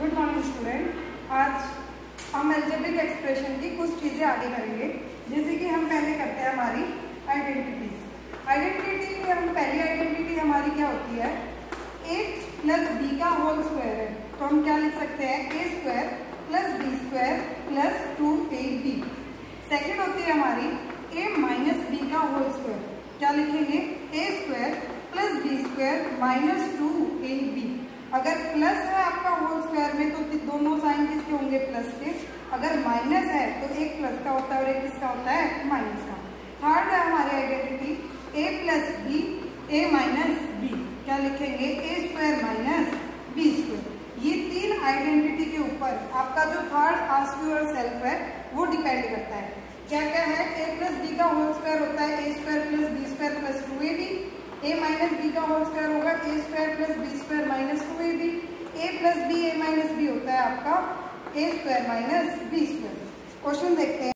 Good morning student. आज हम algebraic expression की कुछ चीज़ें आगे करेंगे, जैसे कि हम पहले करते हैं हमारी आइडेंटिटीज। आइडेंटिटी में हम पहली आइडेंटिटी हमारी क्या होती है, a प्लस बी का होल स्क्वायर है, तो हम क्या लिख सकते हैं, a square plus b square plus 2ab। Second होती है हमारी a माइनस बी का होल स्क्वायर, क्या लिखेंगे, a square plus b square minus 2ab। अगर प्लस है आपका होल स्क्वायर में तो दोनों साइन किसके होंगे, प्लस के। अगर माइनस है तो एक प्लस का होता है और एक किसका होता है, माइनस का। थर्ड है हमारी identity a plus b a minus b, क्या लिखेंगे, a square minus b square. ये तीन आइडेंटिटी के ऊपर आपका जो थर्ड आस्क योर सेल्फ है वो डिपेंड करता है। क्या क्या है, a प्लस बी का होल स्क्वायर होता है a square plus b square plus 2ab। a minus b का होल स्क्वायर होगा a square plus b square minus 2ab। a plus b a minus b होता है आपका a square minus b square. Question देखते हैं।